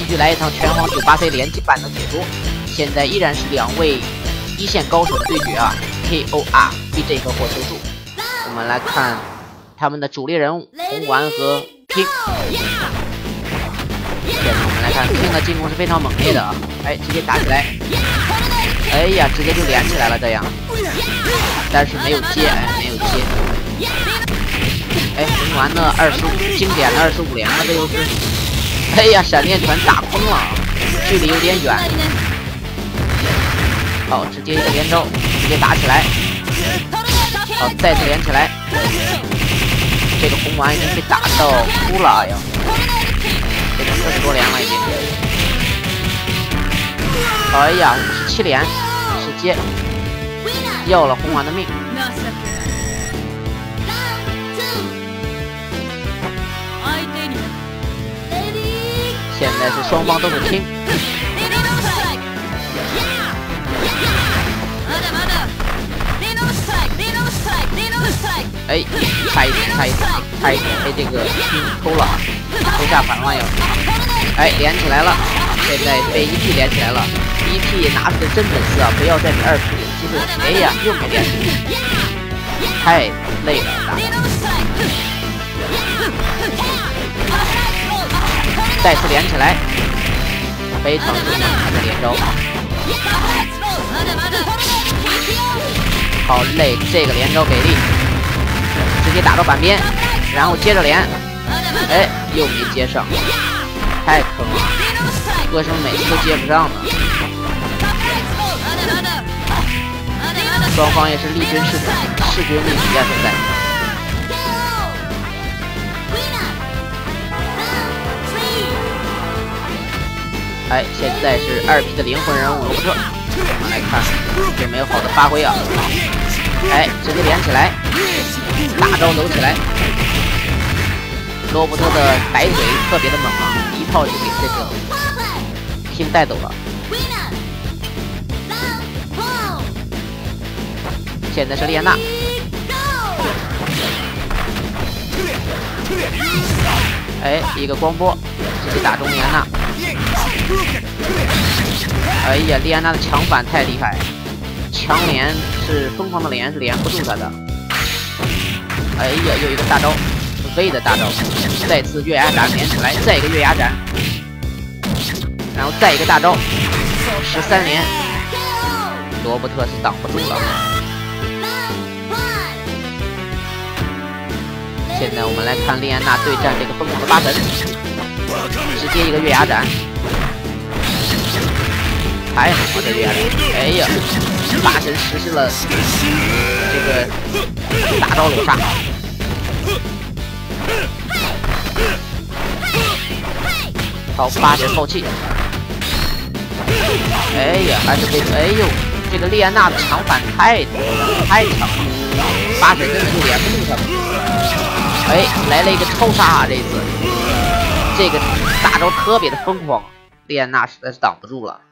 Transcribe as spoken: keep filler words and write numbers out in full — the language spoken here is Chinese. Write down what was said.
继续来一场拳皇九八 C 联机版的解说。现在依然是两位一线高手的对决啊 ，K O R、B J 和火球柱。我们来看他们的主力人物红丸和 King。现在我们来看 King 的进攻是非常猛烈的啊，哎，直接打起来，哎呀，直接就连起来了这样，但是没有接，哎，没有接。哎，红丸的二十五经典的二十五连了，这又是，哎呀，闪电拳打空了，距离有点远。好，直接一个连招，直接打起来。好，再次连起来。这个红丸已经被打到哭了呀，这个四十多连了已经。哎呀，十七连，直接要了红丸的命。现在是双方都是听。哎，差一点，差一点，差一点被这个听偷了，偷下反了又。哎，连起来了，现在被 E P 连起来了。E P 拿出的真本事啊，不要再给二 P 有机会。哎呀，又没连起来，太累了，打的。再次连起来，非常重要他的连招。好累，这个连招给力，直接打到板边，然后接着连，哎，又没接上，太坑了，为什么每次都接不上呢？双方也是力均势势均力敌啊，现在。哎，现在是二 P 的灵魂人物罗伯特，我们来看有没有好的发挥啊？哎，直接连起来，大招走起来。罗伯特的摆腿特别的猛啊，一炮就给这个听带走了。现在是莉安娜，哎，一个光波直接打中莉安娜。哎呀，莉安娜的强反太厉害，强连是疯狂的连是连不住她的。哎呀，又一个大招 ，V 的大招，再次月牙斩连起来，再一个月牙斩，然后再一个大招，十三连，罗伯特是挡不住了。现在我们来看莉安娜对战这个疯狂的八神，直接一个月牙斩。太猛了，这个呀！哎呀，八神实施了这个大招裸杀。好，八神爆气。哎呀，还是被哎呦，这个莉安娜的强反太多了，太强了，八神根本就连不住他们。哎，来了一个超杀啊！这一次，这个大招特别的疯狂，莉安娜实在是挡不住了。